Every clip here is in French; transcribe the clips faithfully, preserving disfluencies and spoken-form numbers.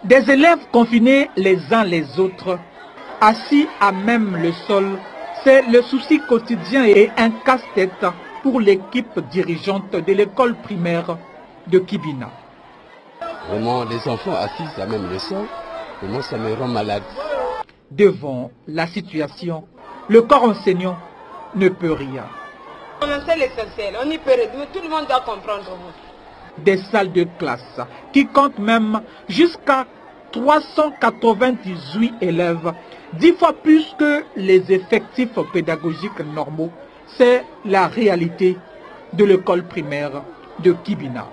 Des élèves confinés les uns les autres, assis à même le sol, c'est le souci quotidien et un casse-tête pour l'équipe dirigeante de l'école primaire de Kibina. Vraiment, les enfants assis à même le sol, vraiment ça me rend malade. Devant la situation, le corps enseignant ne peut rien. On sait l'essentiel, on y peut réduire, tout le monde doit comprendre. Des salles de classe qui comptent même jusqu'à trois cent quatre-vingt-dix-huit élèves, dix fois plus que les effectifs pédagogiques normaux. C'est la réalité de l'école primaire de Kibina.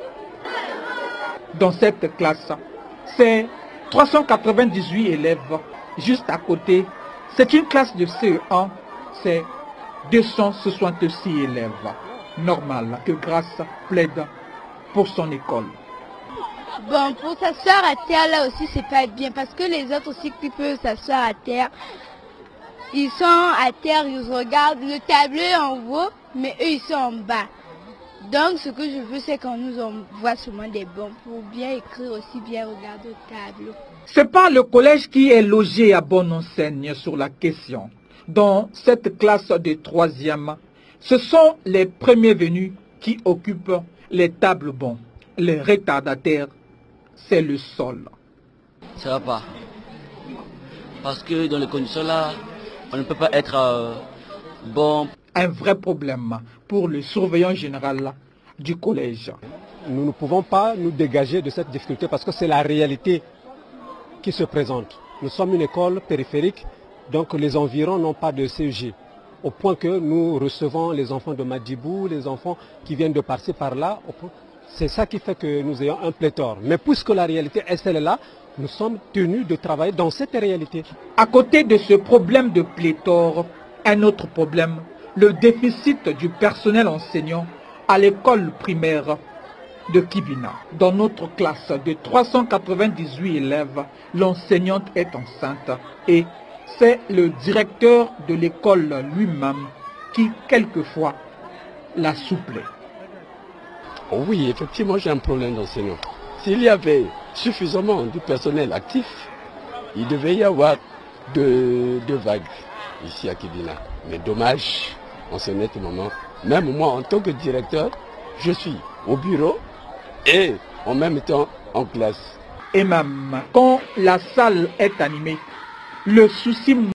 Dans cette classe, c'est trois cent quatre-vingt-dix-huit élèves. Juste à côté, c'est une classe de C E un, c'est deux cent soixante-six élèves. Normal que Grâce plaide pour son école. Bon, pour s'asseoir à terre, là aussi, c'est pas bien. Parce que les autres aussi qui peuvent s'asseoir à terre, ils sont à terre, ils regardent le tableau en haut, mais eux, ils sont en bas. Donc, ce que je veux, c'est qu'on nous envoie seulement des bons pour bien écrire aussi, bien regarder le tableau. C'est pas le collège qui est logé à Bonne-Enseigne sur la question. Dans cette classe de troisième, ce sont les premiers venus qui occupent les tables bons. Les retardataires, c'est le sol. Ça va pas. Parce que dans les conditions là, on ne peut pas être euh, bon. Un vrai problème pour le surveillant général du collège. Nous ne pouvons pas nous dégager de cette difficulté parce que c'est la réalité qui se présente. Nous sommes une école périphérique, donc les environs n'ont pas de C E G. Au point que nous recevons les enfants de Madibou, les enfants qui viennent de par-ci par-là. C'est ça qui fait que nous ayons un pléthore. Mais puisque la réalité est celle-là, nous sommes tenus de travailler dans cette réalité. À côté de ce problème de pléthore, un autre problème, le déficit du personnel enseignant à l'école primaire de Kibina. Dans notre classe de trois cent quatre-vingt-dix-huit élèves, l'enseignante est enceinte et c'est le directeur de l'école lui-même qui, quelquefois, la souplait. Oh oui, effectivement, j'ai un problème d'enseignant. S'il y avait suffisamment de personnel actif, il devait y avoir deux, deux vagues ici à Kibina. Mais dommage, en ce net moment, même moi, en tant que directeur, je suis au bureau et en même temps en classe. Et même quand la salle est animée, le souci